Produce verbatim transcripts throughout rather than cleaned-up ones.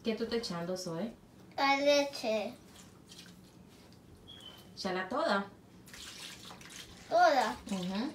¿Qué tú estás echando, Zoe? La leche. Échala toda. Toda. Uh-huh.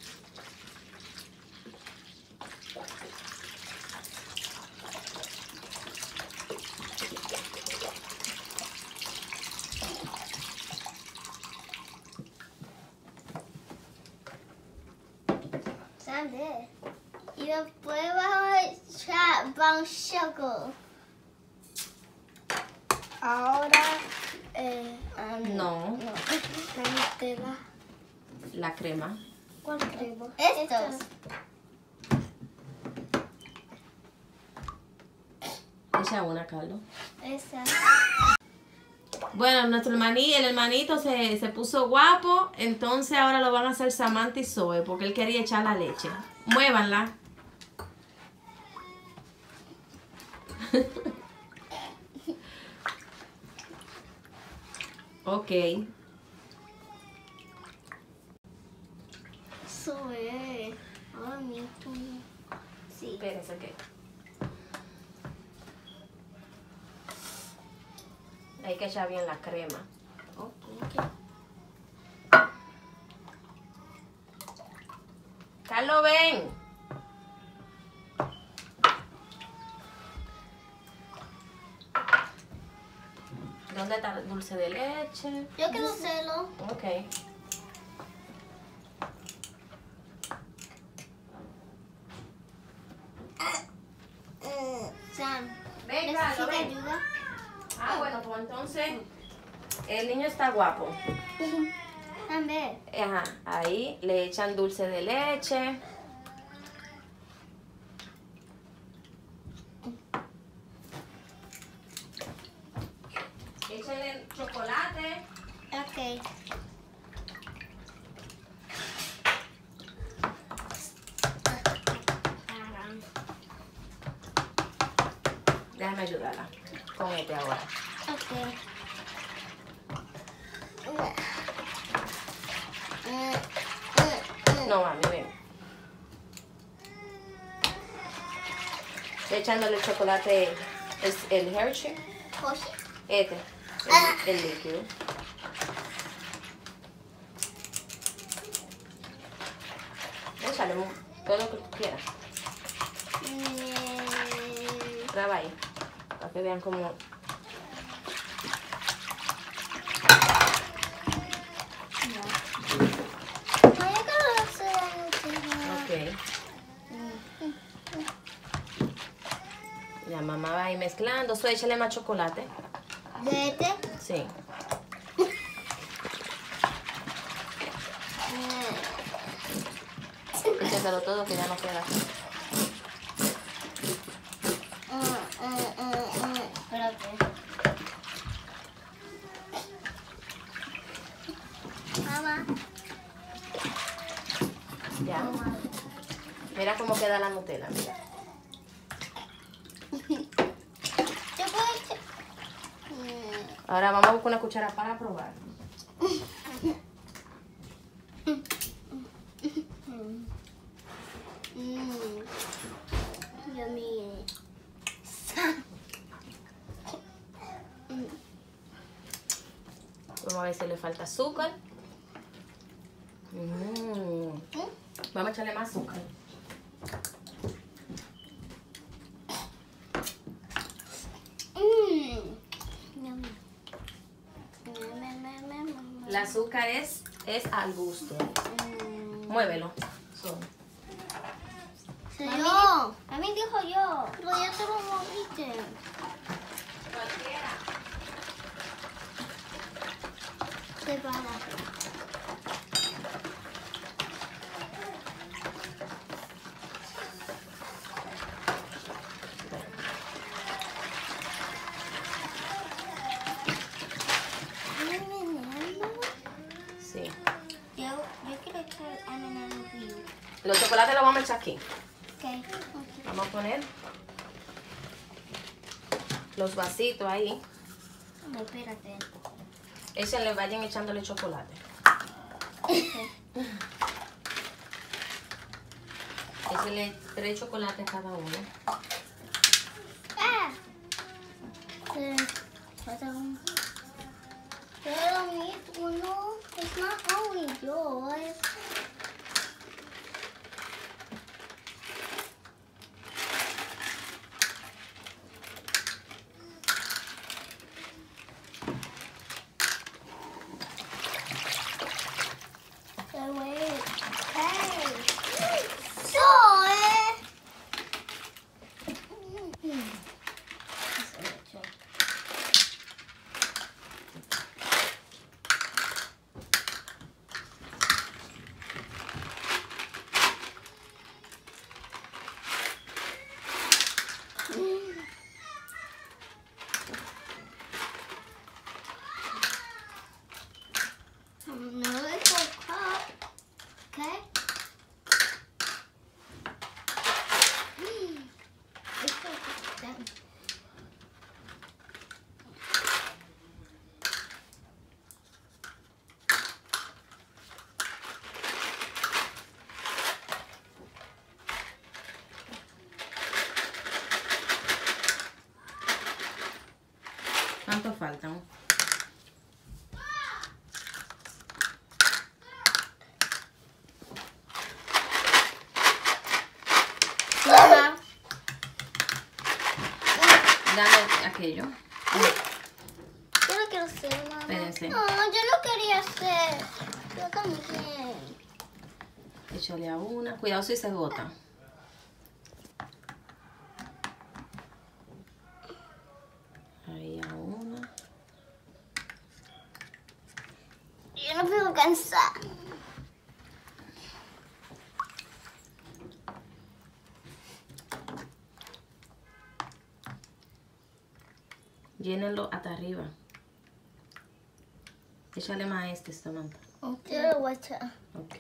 ¿Sabes? Y después vamos a echar brown sugar. Ahora, eh, um, No. no. La Nutella. La crema. ¿Cuál crema? Estos. Echa una, Carlos. Esa. Bueno, nuestro hermaní, el hermanito se, se puso guapo, entonces ahora lo van a hacer Samantha y Zoe, porque él quería echar la leche. Muévanla. Ok. Eso es. Ahora mismo. Sí. Espérense que. Hay que echar bien la crema. Ok. Carlos, ven. ¿Dónde está el dulce de leche? Yo quiero hacerlo. Ok. Sam, Ven, ¿necesita Carlos, ven. ayuda? Ah, bueno, pues entonces el niño está guapo. También. Ajá, ahí le echan dulce de leche. Échenle chocolate. Ok. Déjame ayudarla con este ahora. Ok. No, mami, ven. Estoy echándole chocolate, es el Hershey. José. Este, el, el líquido. Échale mu- todo lo que tú quieras. Graba ahí, para que vean cómo. Ok. La mamá va ahí mezclando. So, échale más chocolate. ¿De este? Sí. Échaselo todo que ya no queda. Espérate. Mamá. Ya. Mira cómo queda la Nutella, mira. Yo puedo echar. Ahora vamos a buscar una cuchara para probar. Mmm. Yummy. Vamos a ver si le falta azúcar. Mm. Vamos a echarle más azúcar. El azúcar es, es al gusto. Muévelo. So. Yo. A mí dijo yo. Pero ya te lo moviste. Cualquiera. Se para. Sí. Yo, yo quiero echar M and M View. Los chocolates los vamos a echar aquí. Okay. Vamos a poner los vasitos ahí. No, espérate. Échenle, vayan echándole chocolate. Échenle tres chocolates cada uno. Ah. Entonces, falta un... Pero mi uno, it's not only yours. So wait, hey, so eh. Another cup, okay? It's so good. ¿Cuánto faltan? Dame aquello. Yo no quiero hacer, mamá. Espérense. No, yo no quería hacer. Yo también. Échale a una. Cuidado si se gota. Ahí a una. Yo no puedo cansar. Llénenlo hasta arriba. Échale más a este, Samantha. Yo lo voy a echar. Ok.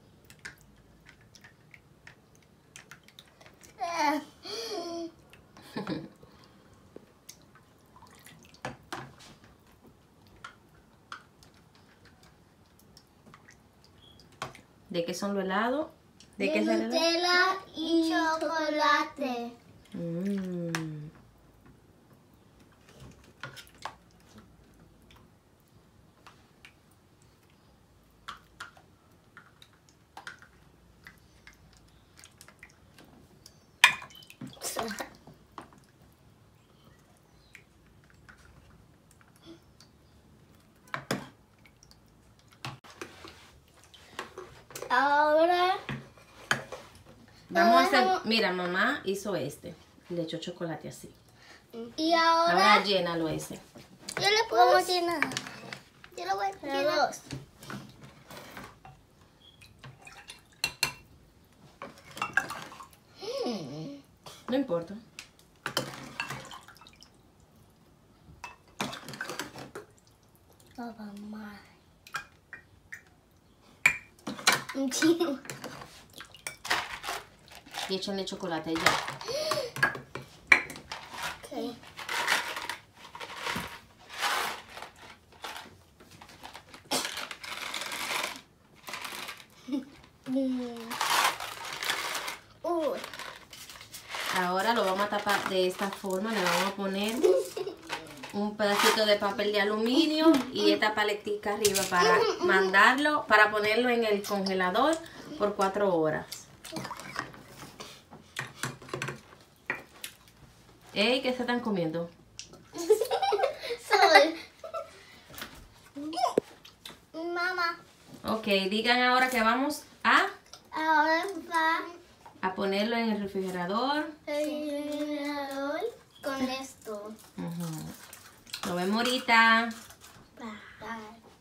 Eh. ¿De qué son los helados? ¿De qué es el helado? Nutella y chocolate. Mm. Ahora Vamos a hacer, mira, mamá hizo este. Le echó chocolate así. y ahora, Ahora llénalo ese. yo le puedo llenar. Yo lo voy a llenar. Dos. No importa. Mamá. Un chino. Y échale chocolate ya. Okay. Uy. Ahora lo vamos a tapar de esta forma. Le vamos a poner un pedacito de papel de aluminio y esta paletica arriba para mandarlo, para ponerlo en el congelador por cuatro horas. Ey, ¿qué se están comiendo? Soy. Mamá. Ok, digan ahora que vamos a, Ahora va a ponerlo en el refrigerador. el refrigerador con esto. Ujú. Nos vemos ahorita. Bye. Bye.